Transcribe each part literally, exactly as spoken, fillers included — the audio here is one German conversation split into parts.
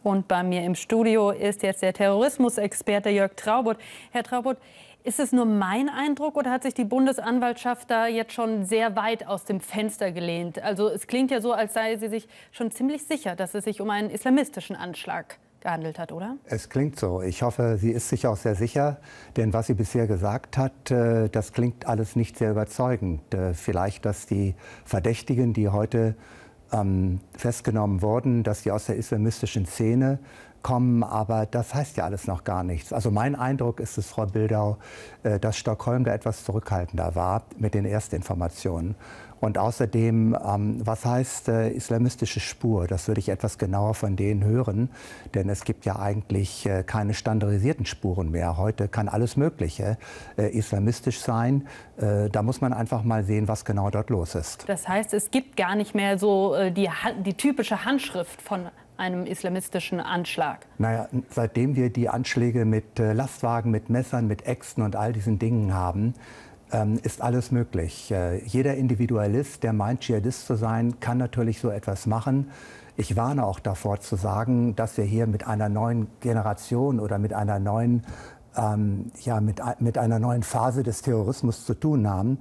Und bei mir im Studio ist jetzt der Terrorismusexperte Jörg Traubot. Herr Traubot, ist es nur mein Eindruck oder hat sich die Bundesanwaltschaft da jetzt schon sehr weit aus dem Fenster gelehnt? Also es klingt ja so, als sei sie sich schon ziemlich sicher, dass es sich um einen islamistischen Anschlag gehandelt hat, oder? Es klingt so. Ich hoffe, sie ist sich auch sehr sicher, denn was sie bisher gesagt hat, das klingt alles nicht sehr überzeugend. Vielleicht, dass die Verdächtigen, die heute ähm, festgenommen wurden, dass die aus der islamistischen Szene kommen, aber das heißt ja alles noch gar nichts. Also mein Eindruck ist es, Frau Bildau, dass Stockholm da etwas zurückhaltender war mit den Erstinformationen. Und außerdem, ähm, was heißt äh, islamistische Spur? Das würde ich etwas genauer von denen hören, denn es gibt ja eigentlich äh, keine standardisierten Spuren mehr. Heute kann alles Mögliche äh, islamistisch sein. Äh, da muss man einfach mal sehen, was genau dort los ist. Das heißt, es gibt gar nicht mehr so äh, die, die typische Handschrift von einem islamistischen Anschlag? Naja, seitdem wir die Anschläge mit äh, Lastwagen, mit Messern, mit Äxten und all diesen Dingen haben, ähm, ist alles möglich. Äh, jeder Individualist, der meint, Dschihadist zu sein, kann natürlich so etwas machen. Ich warne auch davor zu sagen, dass wir hier mit einer neuen Generation oder mit einer neuen ähm, ja, mit, mit einer neuen Phase des Terrorismus zu tun haben.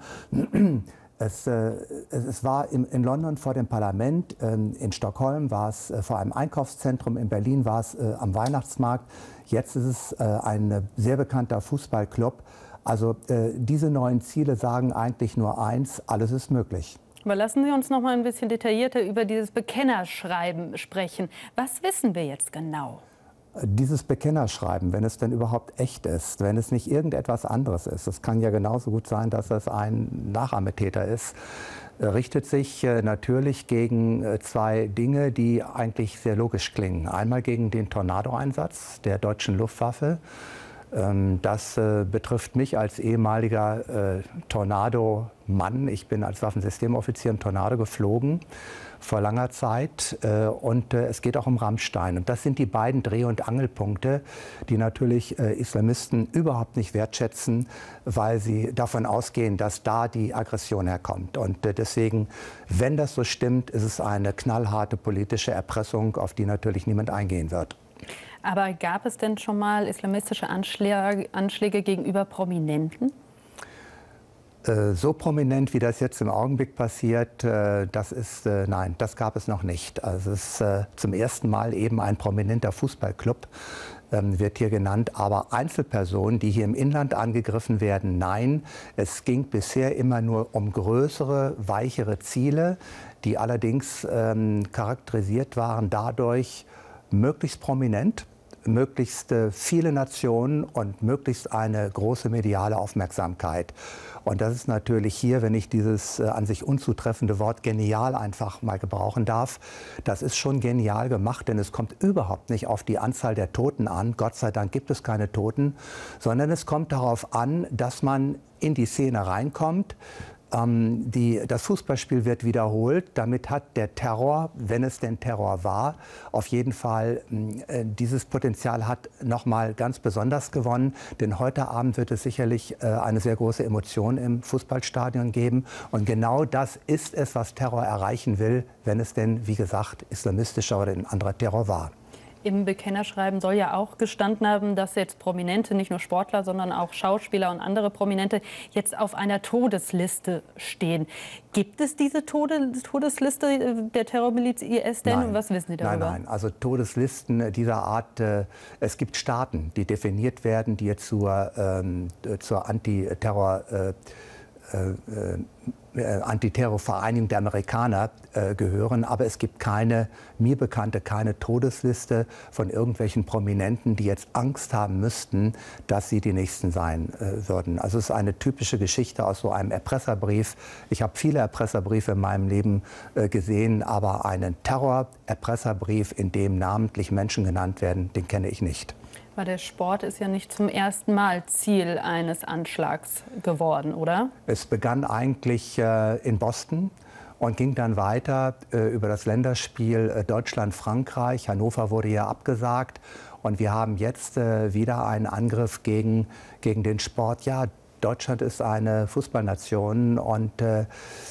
Es, äh, es war im, in London vor dem Parlament, ähm, in Stockholm war es äh, vor einem Einkaufszentrum, in Berlin war es äh, am Weihnachtsmarkt, jetzt ist es äh, ein sehr bekannter Fußballclub. Also äh, diese neuen Ziele sagen eigentlich nur eins, alles ist möglich. Aber lassen Sie uns noch mal ein bisschen detaillierter über dieses Bekennerschreiben sprechen. Was wissen wir jetzt genau? Dieses Bekennerschreiben, wenn es denn überhaupt echt ist, wenn es nicht irgendetwas anderes ist, es kann ja genauso gut sein, dass es ein Nachahmetäter ist, richtet sich natürlich gegen zwei Dinge, die eigentlich sehr logisch klingen. Einmal gegen den Tornado-Einsatz der deutschen Luftwaffe. Das betrifft mich als ehemaliger Tornado-Mann. Ich bin als Waffensystemoffizier im Tornado geflogen vor langer Zeit. Und es geht auch um Rammstein. Und das sind die beiden Dreh- und Angelpunkte, die natürlich Islamisten überhaupt nicht wertschätzen, weil sie davon ausgehen, dass da die Aggression herkommt. Und deswegen, wenn das so stimmt, ist es eine knallharte politische Erpressung, auf die natürlich niemand eingehen wird. Aber gab es denn schon mal islamistische Anschläge, Anschläge gegenüber Prominenten? Äh, so prominent, wie das jetzt im Augenblick passiert, äh, das ist, äh, nein, das gab es noch nicht. Also es ist äh, zum ersten Mal eben ein prominenter Fußballclub, ähm, wird hier genannt. Aber Einzelpersonen, die hier im Inland angegriffen werden, nein. Es ging bisher immer nur um größere, weichere Ziele, die allerdings ähm, charakterisiert waren dadurch, möglichst prominent, möglichst viele Nationen und möglichst eine große mediale Aufmerksamkeit. Und das ist natürlich hier, wenn ich dieses äh, an sich unzutreffende Wort genial einfach mal gebrauchen darf, das ist schon genial gemacht, denn es kommt überhaupt nicht auf die Anzahl der Toten an. Gott sei Dank gibt es keine Toten, sondern es kommt darauf an, dass man in die Szene reinkommt. Ähm, die, das Fußballspiel wird wiederholt. Damit hat der Terror, wenn es denn Terror war, auf jeden Fall äh, dieses Potenzial hat noch mal ganz besonders gewonnen. Denn heute Abend wird es sicherlich äh, eine sehr große Emotion im Fußballstadion geben. Und genau das ist es, was Terror erreichen will, wenn es denn, wie gesagt, islamistischer oder ein anderer Terror war. Im Bekennerschreiben soll ja auch gestanden haben, dass jetzt Prominente, nicht nur Sportler, sondern auch Schauspieler und andere Prominente jetzt auf einer Todesliste stehen. Gibt es diese Tode Todesliste der Terrormiliz I S denn? Nein. Was wissen Sie darüber? Nein, nein, also Todeslisten dieser Art, äh, es gibt Staaten, die definiert werden, die jetzt zur, ähm, zur Antiterror äh, äh, Antiterrorvereinigung der Amerikaner äh, gehören. Aber es gibt keine, mir bekannte, keine Todesliste von irgendwelchen Prominenten, die jetzt Angst haben müssten, dass sie die Nächsten sein äh, würden. Also es ist eine typische Geschichte aus so einem Erpresserbrief. Ich habe viele Erpresserbriefe in meinem Leben äh, gesehen, aber einen Terror-Erpresserbrief, in dem namentlich Menschen genannt werden, den kenne ich nicht. Aber der Sport ist ja nicht zum ersten Mal Ziel eines Anschlags geworden, oder? Es begann eigentlich äh, in Boston und ging dann weiter äh, über das Länderspiel äh, Deutschland-Frankreich. Hannover wurde ja abgesagt. Und wir haben jetzt äh, wieder einen Angriff gegen, gegen den Sport. Ja, Deutschland ist eine Fußballnation und äh,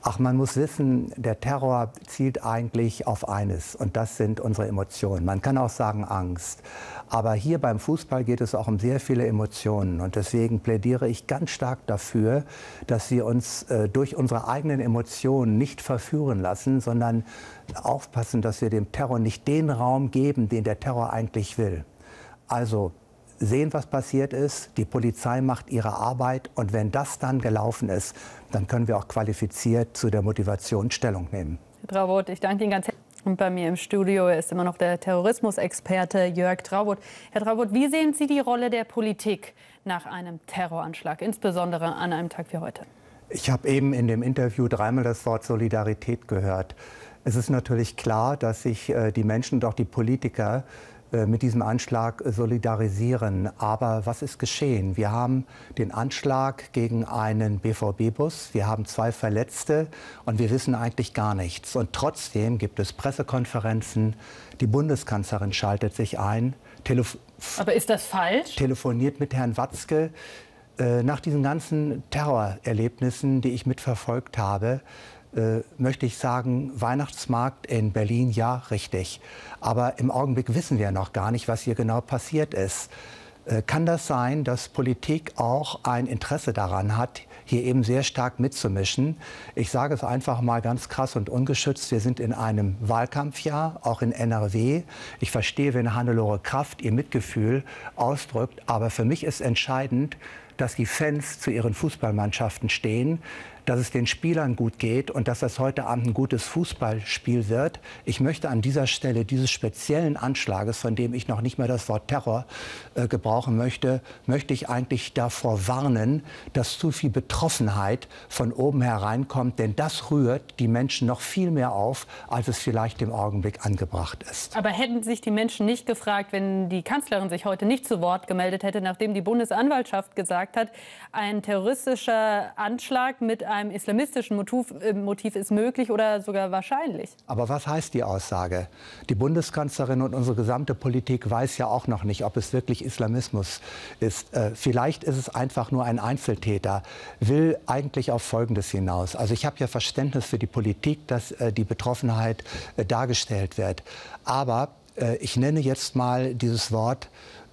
Ach, man muss wissen, der Terror zielt eigentlich auf eines, und das sind unsere Emotionen. Man kann auch sagen Angst. Aber hier beim Fußball geht es auch um sehr viele Emotionen. Und deswegen plädiere ich ganz stark dafür, dass wir uns äh, durch unsere eigenen Emotionen nicht verführen lassen, sondern aufpassen, dass wir dem Terror nicht den Raum geben, den der Terror eigentlich will. Also sehen, was passiert ist, die Polizei macht ihre Arbeit, und wenn das dann gelaufen ist, dann können wir auch qualifiziert zu der Motivation Stellung nehmen. Herr Traubot, ich danke Ihnen ganz herzlich. Und bei mir im Studio ist immer noch der Terrorismusexperte Jörg Traubot. Herr Traubot, wie sehen Sie die Rolle der Politik nach einem Terroranschlag, insbesondere an einem Tag wie heute? Ich habe eben in dem Interview dreimal das Wort Solidarität gehört. Es ist natürlich klar, dass sich äh, die Menschen und auch die Politiker mit diesem Anschlag solidarisieren. Aber was ist geschehen? Wir haben den Anschlag gegen einen B V B-Bus, wir haben zwei Verletzte, und wir wissen eigentlich gar nichts. Und trotzdem gibt es Pressekonferenzen, die Bundeskanzlerin schaltet sich ein. Telef Aber ist das falsch? Telefoniert mit Herrn Watzke. Äh, nach diesen ganzen Terrorerlebnissen, die ich mitverfolgt habe, Äh, möchte ich sagen, Weihnachtsmarkt in Berlin, ja, richtig. Aber im Augenblick wissen wir noch gar nicht, was hier genau passiert ist. Äh, kann das sein, dass Politik auch ein Interesse daran hat, hier eben sehr stark mitzumischen? Ich sage es einfach mal ganz krass und ungeschützt. Wir sind in einem Wahlkampfjahr, auch in N R W. Ich verstehe, wenn Hannelore Kraft ihr Mitgefühl ausdrückt. Aber für mich ist entscheidend, dass die Fans zu ihren Fußballmannschaften stehen, dass es den Spielern gut geht und dass das heute Abend ein gutes Fußballspiel wird. Ich möchte an dieser Stelle dieses speziellen Anschlages, von dem ich noch nicht mehr das Wort Terror äh, gebrauchen möchte, möchte ich eigentlich davor warnen, dass zu viel Betroffenheit von oben hereinkommt. Denn das rührt die Menschen noch viel mehr auf, als es vielleicht im Augenblick angebracht ist. Aber hätten sich die Menschen nicht gefragt, wenn die Kanzlerin sich heute nicht zu Wort gemeldet hätte, nachdem die Bundesanwaltschaft gesagt hat, ein terroristischer Anschlag mit einem einem islamistischen Motiv, äh, Motiv ist möglich oder sogar wahrscheinlich. Aber was heißt die Aussage? Die Bundeskanzlerin und unsere gesamte Politik weiß ja auch noch nicht, ob es wirklich Islamismus ist. Äh, vielleicht ist es einfach nur ein Einzeltäter, will eigentlich auf Folgendes hinaus. Also ich habe ja Verständnis für die Politik, dass äh, die Betroffenheit äh, dargestellt wird. Aber äh, ich nenne jetzt mal dieses Wort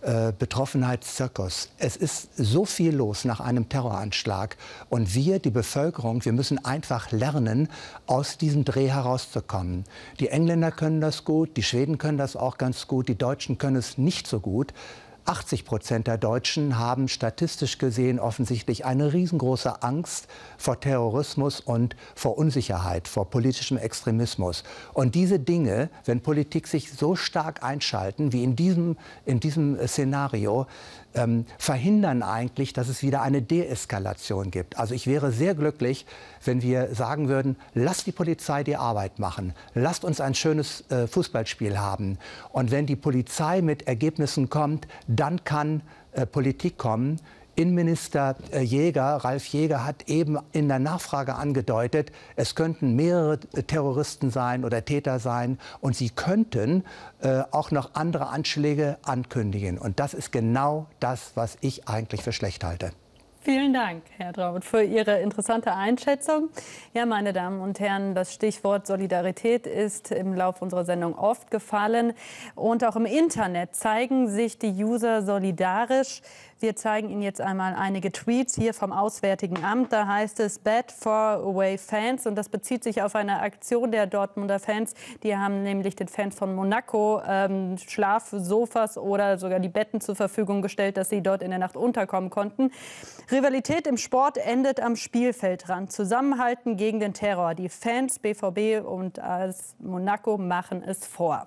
Betroffenheitszirkus. Es ist so viel los nach einem Terroranschlag. Und wir, die Bevölkerung, wir müssen einfach lernen, aus diesem Dreh herauszukommen. Die Engländer können das gut, die Schweden können das auch ganz gut, die Deutschen können es nicht so gut. achtzig Prozent der Deutschen haben statistisch gesehen offensichtlich eine riesengroße Angst vor Terrorismus und vor Unsicherheit, vor politischem Extremismus. Und diese Dinge, wenn Politik sich so stark einschalten wie in diesem, in diesem Szenario, ähm, verhindern eigentlich, dass es wieder eine Deeskalation gibt. Also ich wäre sehr glücklich, wenn wir sagen würden, lasst die Polizei die Arbeit machen, lasst uns ein schönes äh, Fußballspiel haben. Und wenn die Polizei mit Ergebnissen kommt, dann kann äh, Politik kommen. Innenminister äh, Jäger, Ralf Jäger, hat eben in der Nachfrage angedeutet, es könnten mehrere Terroristen sein oder Täter sein und sie könnten äh, auch noch andere Anschläge ankündigen. Und das ist genau das, was ich eigentlich für schlecht halte. Vielen Dank, Herr Traubot, für Ihre interessante Einschätzung. Ja, meine Damen und Herren, das Stichwort Solidarität ist im Laufe unserer Sendung oft gefallen. Und auch im Internet zeigen sich die User solidarisch. Wir zeigen Ihnen jetzt einmal einige Tweets hier vom Auswärtigen Amt. Da heißt es Bad for Away Fans. Und das bezieht sich auf eine Aktion der Dortmunder Fans. Die haben nämlich den Fans von Monaco ähm, Schlafsofas oder sogar die Betten zur Verfügung gestellt, dass sie dort in der Nacht unterkommen konnten. Rivalität im Sport endet am Spielfeldrand. Zusammenhalten gegen den Terror. Die Fans, B V B und A S Monaco machen es vor.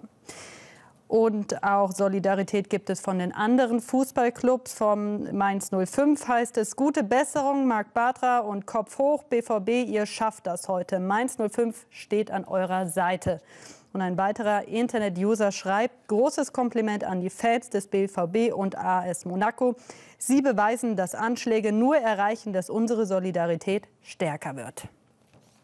Und auch Solidarität gibt es von den anderen Fußballclubs. Vom Mainz null fünf heißt es, gute Besserung, Marc Bartra und Kopf hoch, B V B, ihr schafft das heute. Mainz null fünf steht an eurer Seite. Und ein weiterer Internet-User schreibt, großes Kompliment an die Fans des B V B und A S Monaco. Sie beweisen, dass Anschläge nur erreichen, dass unsere Solidarität stärker wird.